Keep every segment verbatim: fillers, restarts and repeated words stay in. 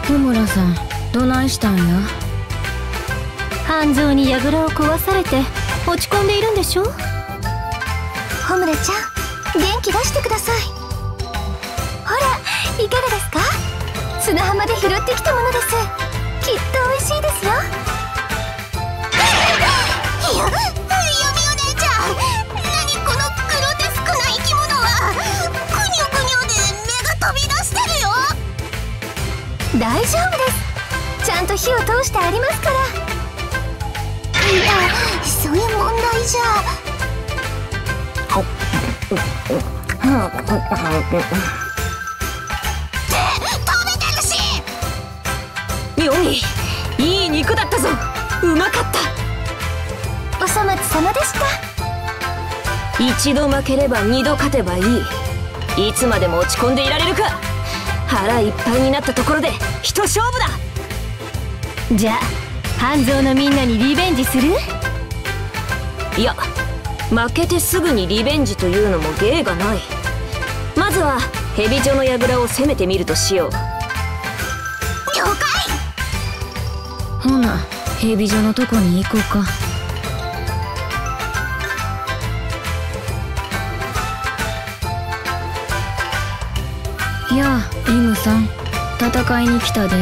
小村さん、どないしたんや？ 半蔵に櫓を壊されて落ち込んでいるんでしょ。 小村ちゃん、元気出してください。ほら、いかがですか？砂浜で拾ってきたものです。きっと美味しいですよ。いや、ユミお姉ちゃん、何このグロテスクな生き物は。くにょくにょで目が飛び出してるよ。大丈夫です。ちゃんと火を通してありますから。いや、そういう問題じゃ。って食べてるし。 ヨミ、いい肉だったぞ。うまかった。 お粗末様でした。 一度負ければ二度勝てばいい。いつまでも落ち込んでいられるか。腹いっぱいになったところで一勝負だ。 じゃあ半蔵のみんなにリベンジする？ いや、負けてすぐにリベンジというのも芸がない。まずは蛇女の櫓を攻めてみるとしよう。 了解。 ほな、蛇女のとこに行こうか。やあ、イムさん、戦いに来たで。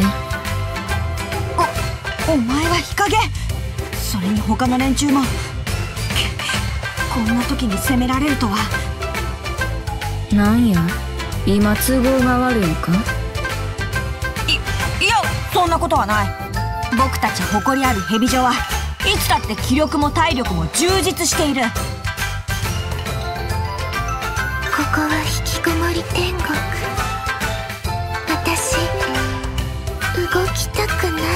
お、お前は日陰。それに他の連中も。こんな時に攻められるとは。 なんや、今都合が悪いか？ い、いや、そんなことはない。僕たち誇りある蛇女はいつだって気力も体力も充実している。 ここは引きこもり天国。私、動きたくない。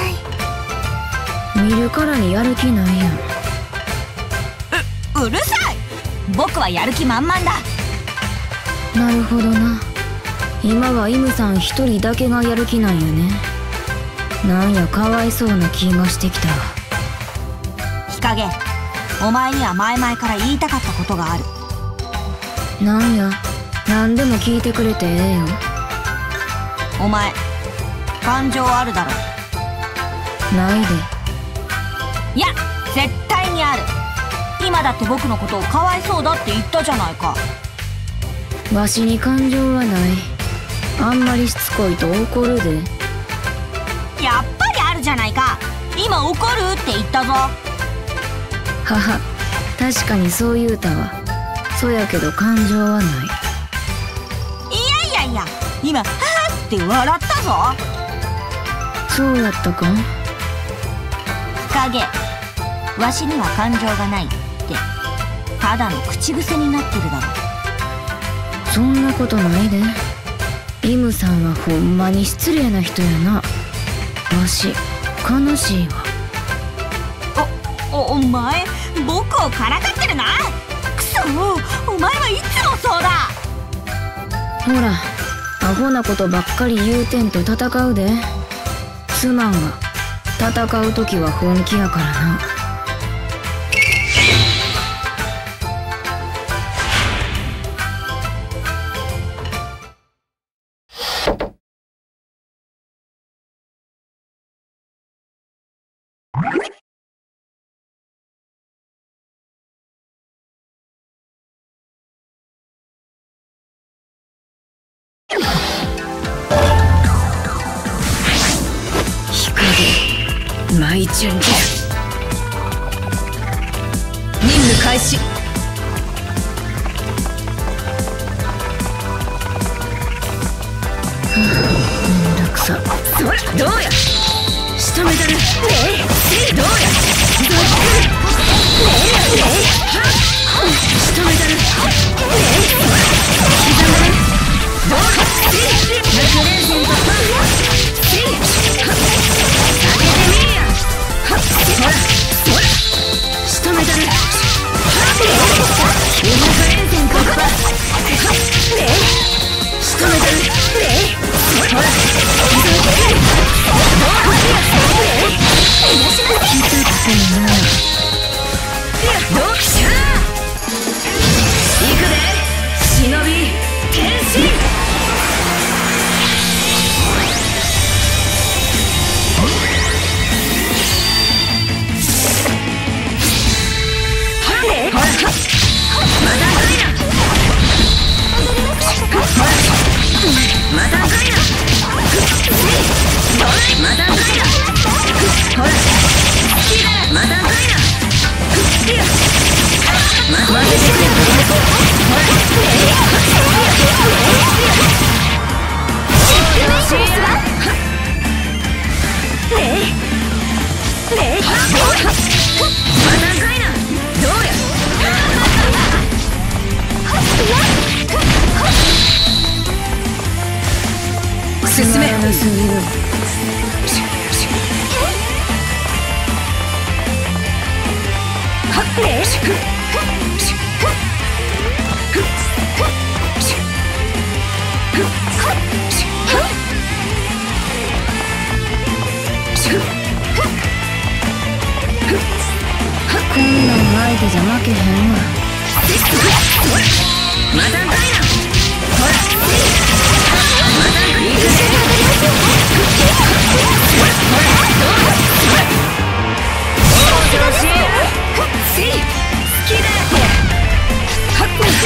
見るからにやる気ないやん。 う、うるさい。僕はやる気満々だ。 なるほどな。今はイムさん一人だけがやる気なんやね。なんや、かわいそうな気がしてきた。 日陰、お前には前々から言いたかったことがある。 なんや、何でも聞いてくれてええよ。 お前、感情あるだろ。 ないで。 いや、絶対にある。今だって僕のことをかわいそうだって言ったじゃないか。 わしに感情はない。あんまりしつこいと怒るで。 やっぱりあるじゃないか。今怒るって言ったぞ。 はは、確かにそう言うたわ。そやけど感情はない。 いやいやいや、今はぁって笑ったぞ。 そうやったか？ 日陰、わしには感情がないってただの口癖になってるだろ。 そんなことないで。イムさんはほんまに失礼な人やな。わし悲しいわ。 お、お、お前僕をからかってるな。くそ、お前はいつもそうだ。 ほら、アホなことばっかり言うてんと戦うで。すまんが、戦う時は本気やからな。 舞順流任務開始。 めんどくさ。 そらどうや、仕留めたる。ねえ、どうや、どうや、ねえねえ、仕留めたる。ねえ、そら刻んだね。どうや、百連戦突破。せい、はっ、上げてみいや。はっ、そらそら仕留めたる。はっ、ねえ、百連戦突破。はっ、ねえ、仕留めたる。ねえ、ほら、どうや、どうきしゃー。行くで、忍び。 進め。 こんなん相手じゃ負けへんわ。 またかいな。ほらまたいくぜ。ほら調子せい好きだ。またかい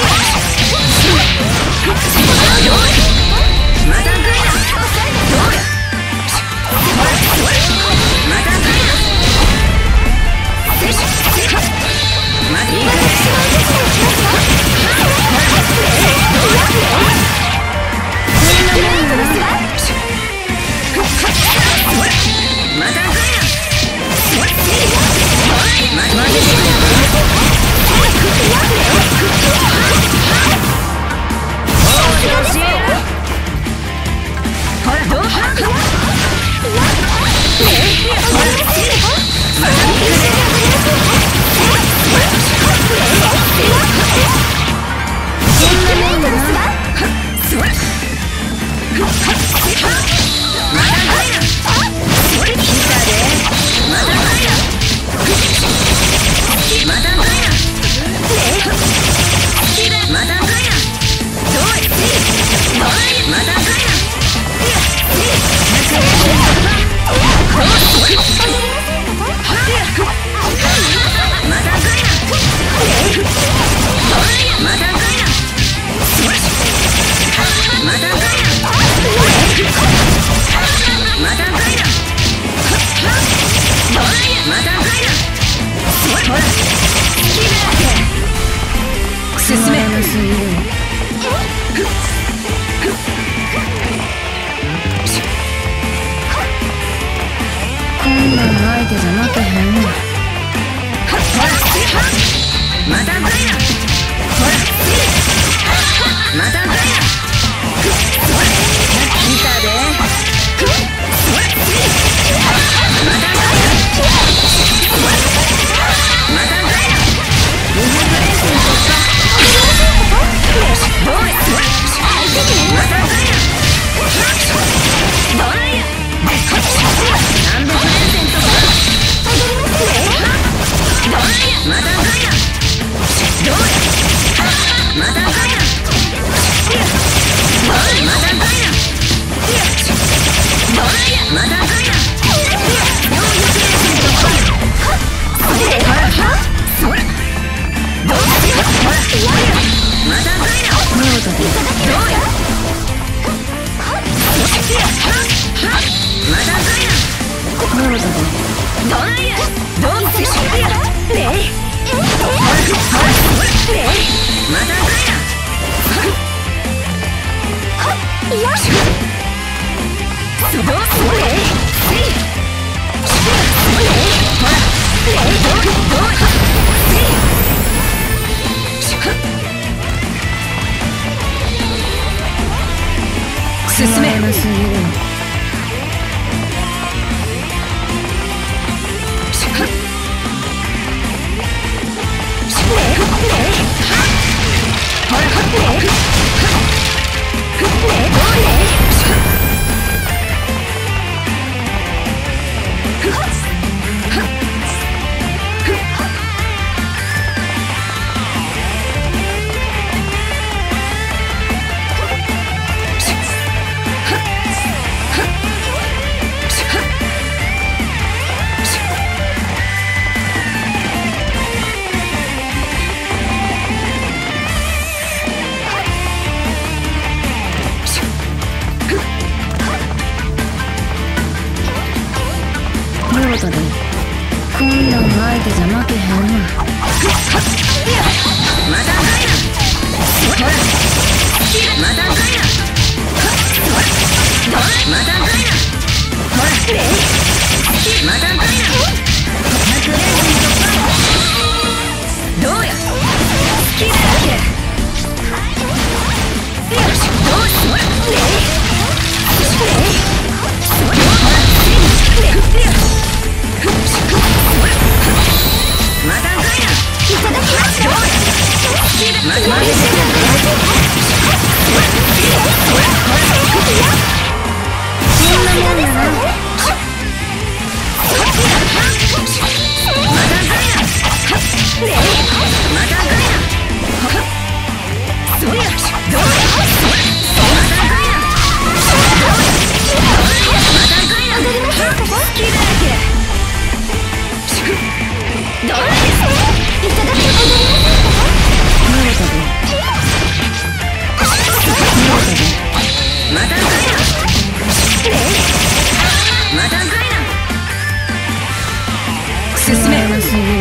な。またかいな。またいくぜ。 こんなん相手じゃ負けへんわ。 またかいな。ほらまたかいな。来たで。またかいな。またかいな。にひゃくレンセン突破。どうや。またかいな。どれや。単独連戦突破。どれや。またかいな。どうや。またかいな。またかいな。どれや。またかいな。よんひゃく連戦突破。ほらほらどうや。ほらまたかいな。どうや。またかいな。どれや。どうせしや。ねえ。ほらほらねえ。またかいな。よし。どうするね。せい。ほら。どうどうせい。進め。 手じゃ負けへんわ。 またかいな。ほらまたかいな。またかいな。ほらまたかいな。どうや好きだらけ。よしどうしほらまたかいな。いただきます。どうやまたかいな。 そんなもんやな。 またかいな。またかいな。そりゃどうやまたかいな。またかいな。好きだらけ。どうやいただきます。 慣れたで。 またかいな。またかいな。進めなすぎる。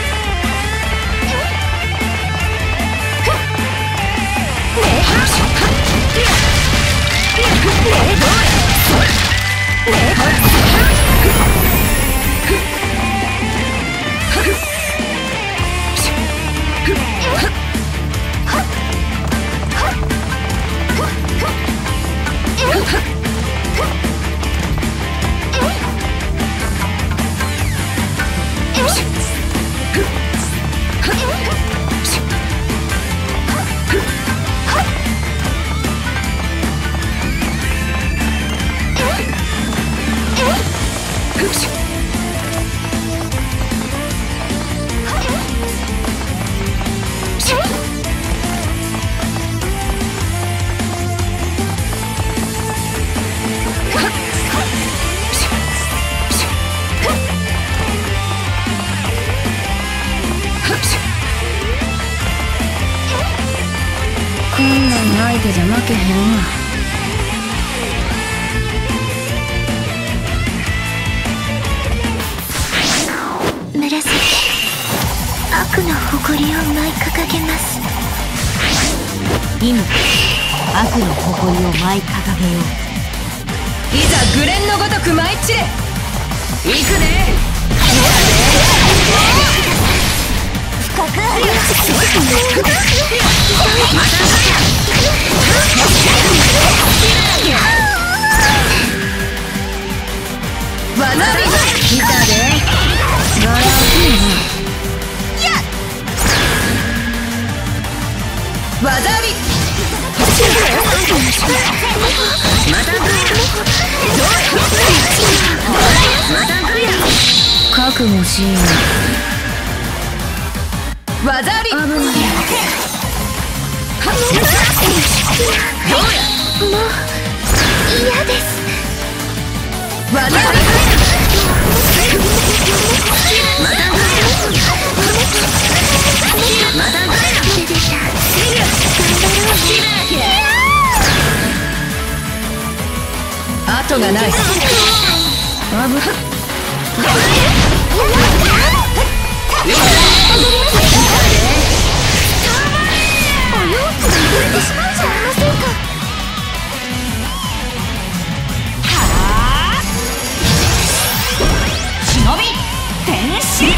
こんなん相手じゃ負けへんわ。 紫悪の誇りを舞い掲げます。 今悪の誇りを舞い掲げよう。 いざグレンのごとく舞い散れ。行くね。 深くわなび来たで。ガラスわざびまた来いな。また来いな。 覚悟しよわざびう。危ない。 どうやもう嫌です。 わざびまた来いな。また来いな。後がない。 危忍び天使。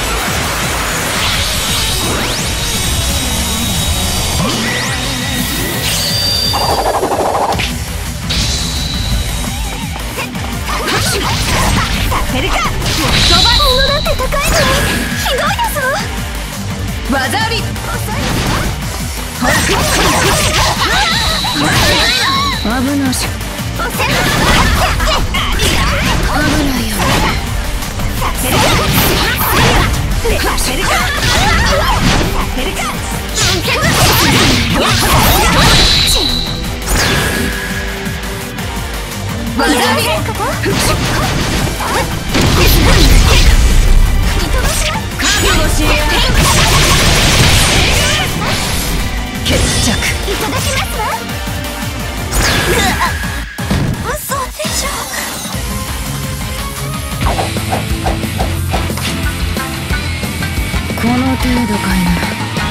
せるか。物だって高いのにひどいですわ。 わざび危なし。危ないよ。 わざび覚悟しや。決着。 いただきますわ。嘘でしょ。 程度かいな。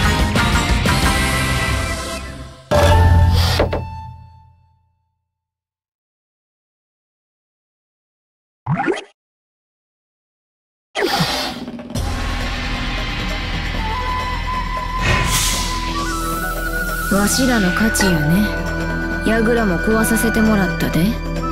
わしらの勝ちやね。櫓も壊させてもらったで。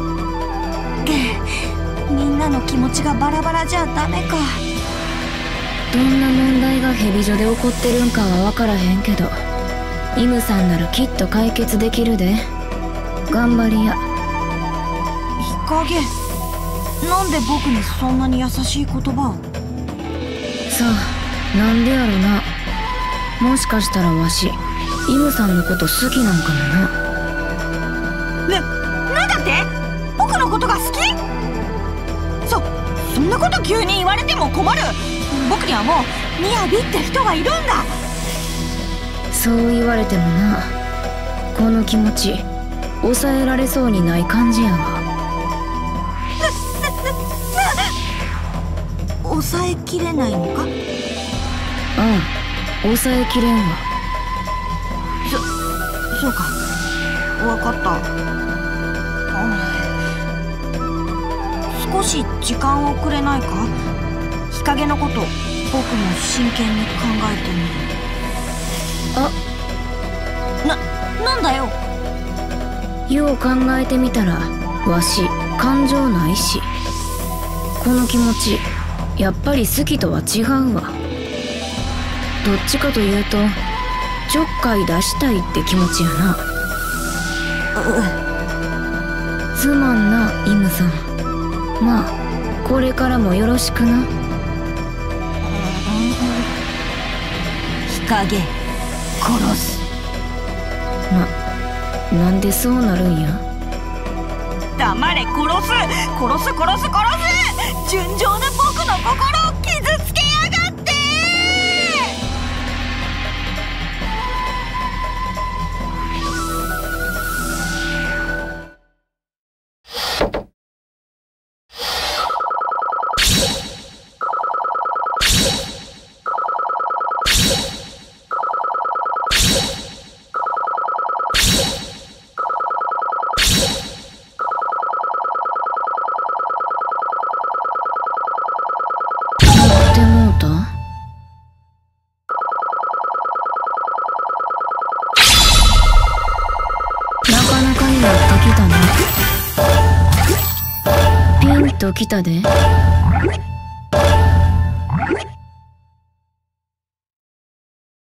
みんなの気持ちがバラバラじゃダメか。 どんな問題がヘビ女で起こってるんかは分からへんけど、イムさんならきっと解決できるで。頑張りや。 日陰、なんで僕にそんなに優しい言葉を。 さあ、なんでやろな。もしかしたらわしイムさんのこと好きなんかもな。 な、なんだって？僕のことが好き？そ、そんなこと急に言われても困る。僕にはもうみやびって人がいるんだ。 そう言われてもな、この気持ち抑えられそうにない感じやわ。 抑えきれないのか？ ああ、抑えきれんわ。 そ、そうか、わかった。少し時間をくれないか？日陰のこと僕も真剣に考えてみる。 あ、 な、なんだよ。 よう考えてみたらわし感情ないし、この気持ちやっぱり好きとは違うわ。どっちかというとちょっかい出したいって気持ちやな。 うすまんな、イムさん。まあこれからもよろしくな。 日陰殺す。 な、なんでそうなるんや。 黙れ、殺す殺す殺す殺す。純情な僕の心を傷つけやがって。 ってもうた？なかなかになってきたな。ピンときたで。